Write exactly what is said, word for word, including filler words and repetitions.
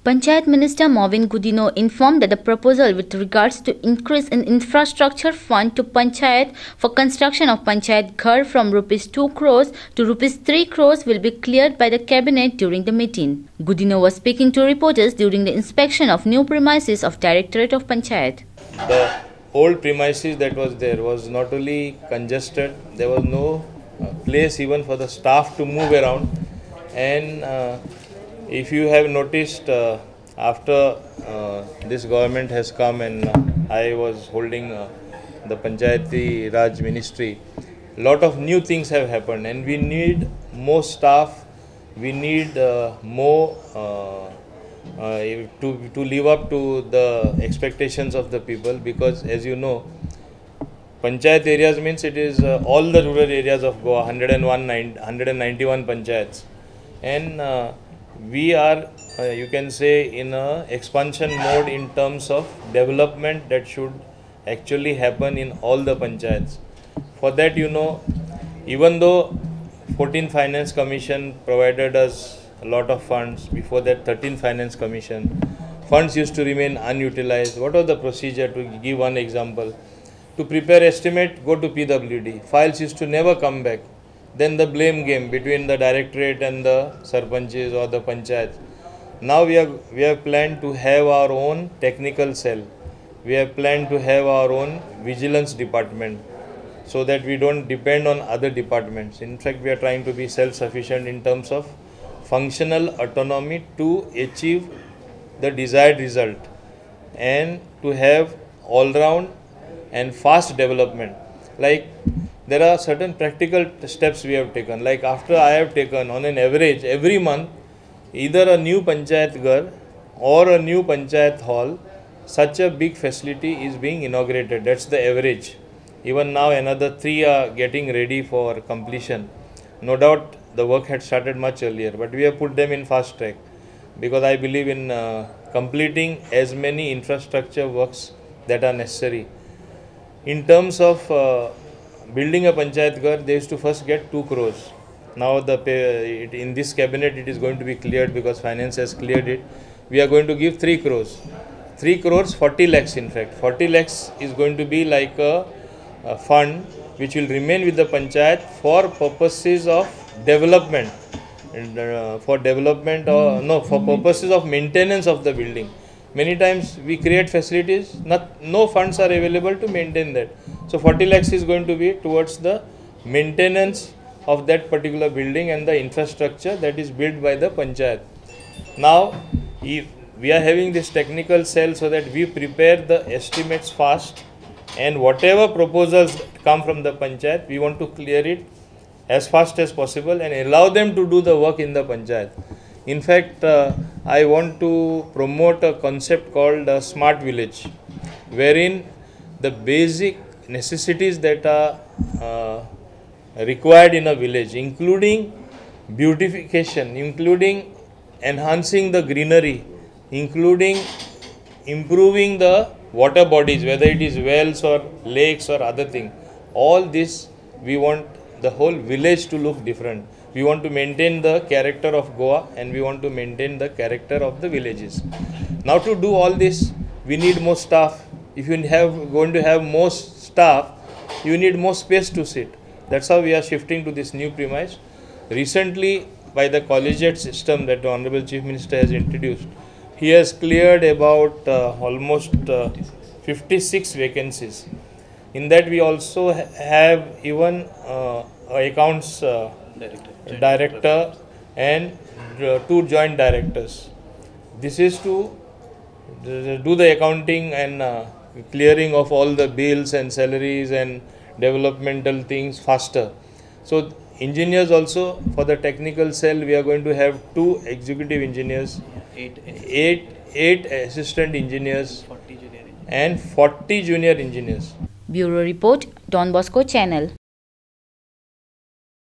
Panchayat Minister Mauvin Godinho informed that the proposal with regards to increase in infrastructure fund to Panchayat for construction of Panchayat ghar from rupees two crores to rupees three crores will be cleared by the cabinet during the meeting. Godinho was speaking to reporters during the inspection of new premises of Directorate of Panchayat. The old premises that was there was not only congested, there was no uh, place even for the staff to move around, and uh, if you have noticed, uh, after uh, this government has come and uh, I was holding uh, the Panchayati Raj Ministry, lot of new things have happened, and we need more staff, we need uh, more uh, uh, to, to live up to the expectations of the people, because as you know, Panchayat areas means it is uh, all the rural areas of Goa, one hundred one, one hundred ninety-one Panchayats, and uh, we are, uh, you can say, in a expansion mode in terms of development that should actually happen in all the panchayats. For that, you know, even though fourteenth Finance Commission provided us a lot of funds, before that thirteenth Finance Commission, funds used to remain unutilized. What was the procedure? To give one example, to prepare estimate, go to P W D. Files used to never come back. Then the blame game between the directorate and the sarpanches or the panchayats. Now we have we have planned to have our own technical cell. We have planned to have our own vigilance department, so that we don't depend on other departments. In fact, we are trying to be self-sufficient in terms of functional autonomy to achieve the desired result and to have all-round and fast development. Like, there are certain practical steps we have taken. Like, after I have taken, on an average, every month, either a new Panchayat ghar or a new Panchayat hall, such a big facility is being inaugurated. That's the average. Even now, another three are getting ready for completion. No doubt, the work had started much earlier, but we have put them in fast track, because I believe in uh, completing as many infrastructure works that are necessary. In terms of uh, building a Panchayat ghar, they used to first get two crores. Now the pay, it, in this cabinet it is going to be cleared, because finance has cleared it. We are going to give three crores. three crores, forty lakhs in fact. forty lakhs is going to be like a, a fund which will remain with the Panchayat for purposes of development. And, uh, for development or no, for purposes of maintenance of the building. Many times we create facilities, not, no funds are available to maintain that. So forty lakhs is going to be towards the maintenance of that particular building and the infrastructure that is built by the Panchayat. Now, if we are having this technical cell, so that we prepare the estimates fast, and whatever proposals come from the Panchayat, we want to clear it as fast as possible and allow them to do the work in the Panchayat. In fact, uh, I want to promote a concept called a smart village, wherein the basic necessities that are uh, required in a village, including beautification, including enhancing the greenery, including improving the water bodies, whether it is wells or lakes or other thing, all this we want the whole village to look different. We want to maintain the character of Goa, and we want to maintain the character of the villages. Now, to do all this, we need more staff. If you have going to have more staff, you need more space to sit. That's how we are shifting to this new premise. Recently, by the collegiate system that the Honorable Chief Minister has introduced, he has cleared about uh, almost uh, fifty-six vacancies. In that, we also ha have even uh, accounts uh, director, director and uh, two joint directors. This is to do the accounting and uh, clearing of all the bills and salaries and developmental things faster. So engineers also, for the technical cell, we are going to have two executive engineers, eight, eight, eight assistant engineers, and forty junior engineers. Bureau Report, Don Bosco Channel.